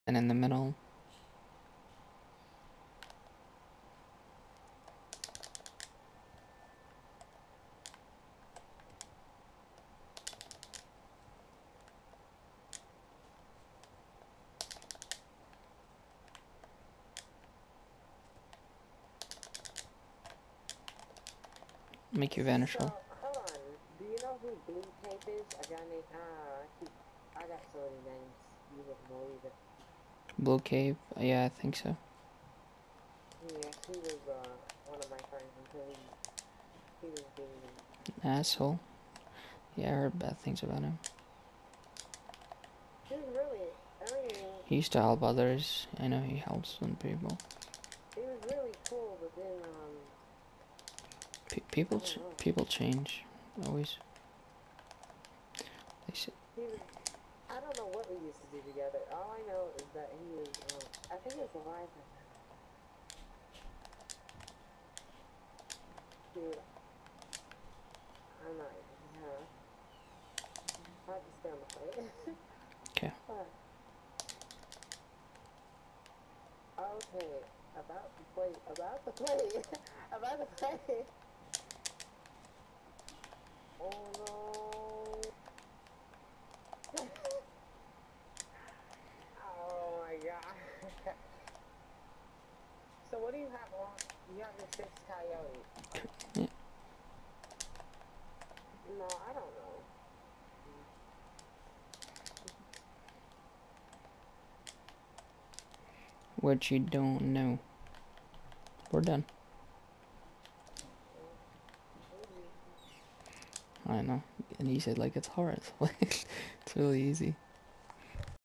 And in the middle. Make you vanish. So, hold on. Do you know who Blue Tape is? A guy named, I got so many names. You wouldn't believe it. Blue Cave? Yeah, I think so. Yes, he was, one of my friends until he was being... Asshole. Yeah, I heard bad things about him. He was really, I mean... He used to help others. I know he helps some people. He was really cool, but then, People change. Always. They say, he was... I don't know what we used to do together. All I know is that he was, I think he was alive right now. Dude, I'm not even, I'll just stay on the plate. okay. Okay, about the plate, about the plate, about the plate. Oh no. Oh my god. So what do you have on? You have your 6 coyote. Yeah. No, I don't know. What you don't know. We're done. I know. And he said like it's hard. It's really easy.